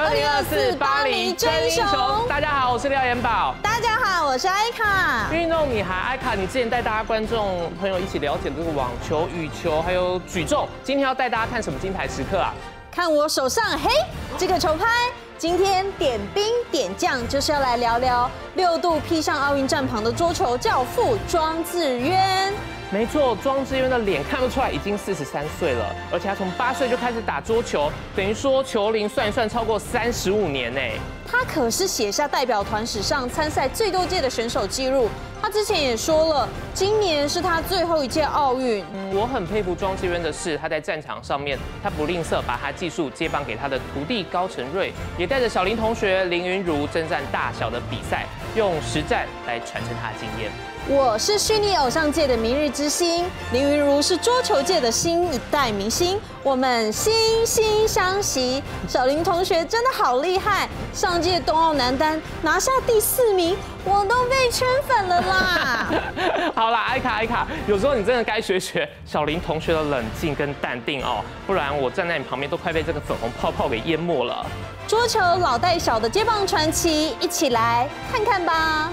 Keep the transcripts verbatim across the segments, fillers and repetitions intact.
二零二四巴黎真英雄。大家好，我是廖元宝。 大家好，我是艾卡。 运动女孩艾卡，你之前带大家观众朋友一起了解这个网球、羽球还有举重，今天要带大家看什么金牌时刻啊？ 看我手上，嘿，这个球拍。 今天点兵点将，就是要来聊聊六度披上奥运战袍的桌球教父庄智渊。 没错，庄智渊的脸看不出来已经四十三岁了，而且他从八岁就开始打桌球，等于说球龄算一算超过三十五年呢。 他可是写下代表团史上参赛最多届的选手纪录。他之前也说了，今年是他最后一届奥运。 嗯，我很佩服庄智渊的是，他在战场上面，他不吝啬把他技术接棒给他的徒弟高承瑞，也带着小林同学林昀儒征战大小的比赛，用实战来传承他的经验。 我是虚拟偶像界的明日之星，林昀儒是桌球界的新一代明星，我们惺惺相惜。小林同学真的好厉害，上届冬奥男单拿下第四名，我都被圈粉了啦！ 好啦，艾卡艾卡，有时候你真的该学学小林同学的冷静跟淡定哦，不然我站在你旁边都快被这个粉红泡泡给淹没了。 桌球老带小的接棒传奇，一起来看看吧。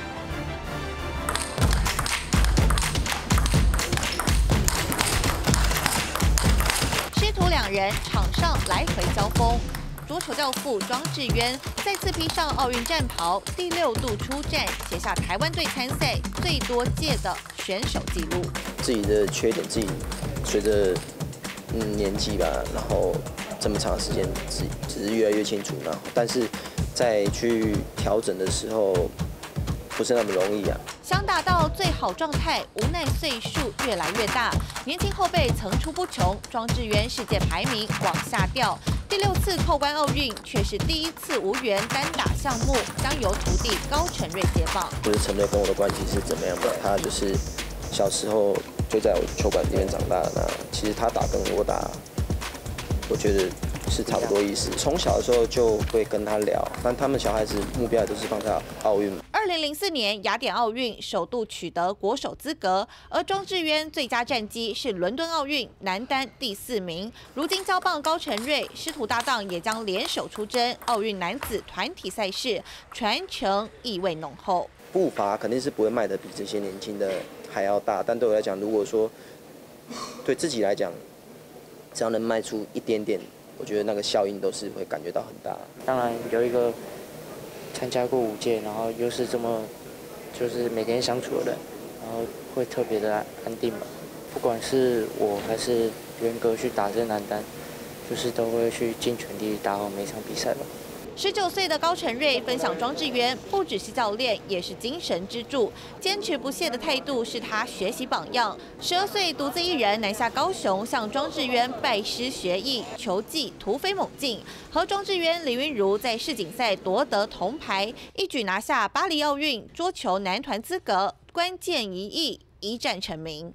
师徒两人场上来回交锋，桌球教父庄智渊再次披上奥运战袍，第六度出战，写下台湾队参赛最多届的选手纪录。 自己的缺点，自己随着嗯年纪吧，然后这么长的时间，只只是越来越清楚，然后但是在去调整的时候，不是那么容易啊。 想达到最好状态，无奈岁数越来越大，年轻后辈层出不穷，庄智渊世界排名往下掉。第六次扣关奥运，却是第一次无缘单打项目，将由徒弟高承瑞接棒。 就是承瑞跟我的关系是怎么样的？他就是小时候就在我球馆里面长大的，那其实他打跟我打，我觉得是差不多意思。从小的时候就会跟他聊，但他们小孩子目标也都是放在奥运。 二零零四年雅典奥运首度取得国手资格，而庄智渊最佳战绩是伦敦奥运男单第四名。如今交棒高承瑞，师徒搭档也将联手出征奥运男子团体赛事，传承意味浓厚。 步伐肯定是不会迈得比这些年轻的还要大，但对我来讲，如果说对自己来讲，只要能迈出一点点，我觉得那个效应都是会感觉到很大。 当然有一个。 参加过五届，然后又是这么就是每天相处的人，然后会特别的安定吧。不管是我还是渊哥去打这男单，就是都会去尽全力打好每场比赛吧。 十九岁的高承瑞分享庄智渊不只是教练，也是精神支柱，坚持不懈的态度是他学习榜样。十二岁独自一人南下高雄，向庄智渊拜师学艺，球技突飞猛进。和庄智渊、林昀儒在世锦赛夺得铜牌，一举拿下巴黎奥运桌球男团资格，关键一役一战成名。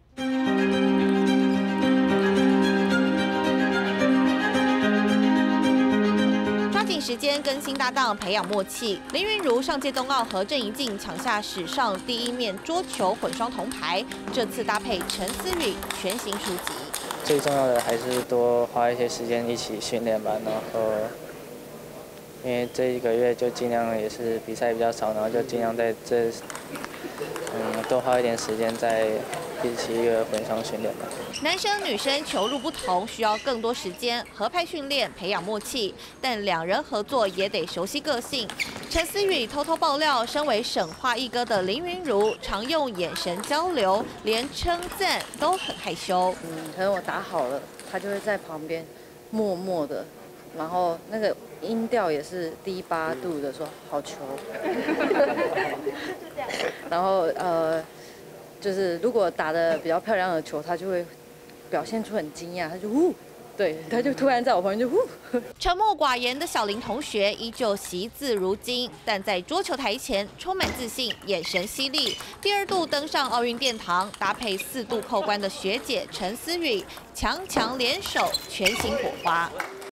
时间跟新搭档培养默契，林昀儒上届冬奥和郑怡静抢下史上第一面桌球混双铜牌，这次搭配陈思雨全新出击。 最重要的还是多花一些时间一起训练吧，然后因为这一个月就尽量也是比赛比较少，然后就尽量在这嗯多花一点时间在一起一个混双训练吧。 男生女生球路不同，需要更多时间合拍训练，培养默契。但两人合作也得熟悉个性。陈思雨偷偷爆料，身为省话一哥的林昀儒，常用眼神交流，连称赞都很害羞。 嗯，可能我打好了，他就会在旁边默默的，然后那个音调也是低八度的说好球。然后呃，就是如果打得比较漂亮的球，他就会。 表现出很惊讶，他就呜，对，他就突然在我旁边就呜。 沉默寡言的小林同学依旧惜字如金，但在桌球台前充满自信，眼神犀利。第二度登上奥运殿堂，搭配四度扣关的学姐陈思雨，强强联手，全新火花。